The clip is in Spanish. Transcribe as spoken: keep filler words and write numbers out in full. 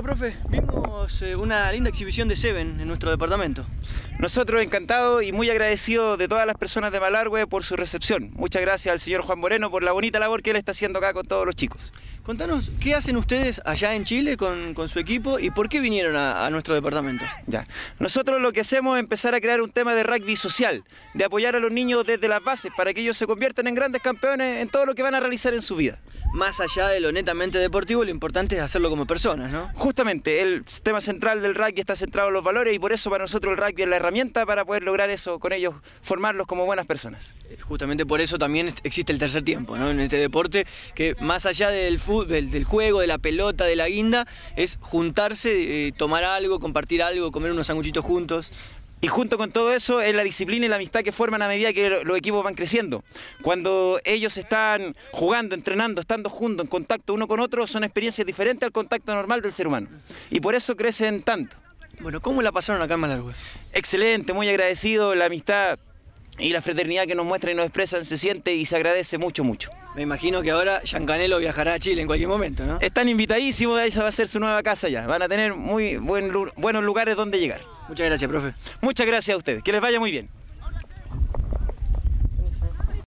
Bueno, profe, vimos eh, una linda exhibición de Seven en nuestro departamento. Nosotros encantados y muy agradecidos de todas las personas de Malargüe por su recepción. Muchas gracias al señor Juan Moreno por la bonita labor que él está haciendo acá con todos los chicos. Contanos, ¿qué hacen ustedes allá en Chile con, con su equipo y por qué vinieron a, a nuestro departamento? Ya. Nosotros lo que hacemos es empezar a crear un tema de rugby social, de apoyar a los niños desde las bases para que ellos se conviertan en grandes campeones en todo lo que van a realizar en su vida. Más allá de lo netamente deportivo, lo importante es hacerlo como personas, ¿no? Justamente, el tema central del rugby está centrado en los valores y por eso para nosotros el rugby es la herramienta para poder lograr eso con ellos, formarlos como buenas personas. Justamente por eso también existe el tercer tiempo, ¿no? En este deporte, que más allá del, fútbol, del, del juego, de la pelota, de la guinda, es juntarse, eh, tomar algo, compartir algo, comer unos sanguchitos juntos. Y junto con todo eso es la disciplina y la amistad que forman a medida que los equipos van creciendo. Cuando ellos están jugando, entrenando, estando juntos, en contacto uno con otro, son experiencias diferentes al contacto normal del ser humano. Y por eso crecen tanto. Bueno, ¿cómo la pasaron acá en Malargüe? Excelente, muy agradecido, la amistad y la fraternidad que nos muestran y nos expresan se siente y se agradece mucho, mucho. Me imagino que ahora Giancanello viajará a Chile en cualquier momento, ¿no? Están invitadísimos, esa va a ser su nueva casa ya. Van a tener muy buen, buenos lugares donde llegar. Muchas gracias, profe. Muchas gracias a ustedes, que les vaya muy bien.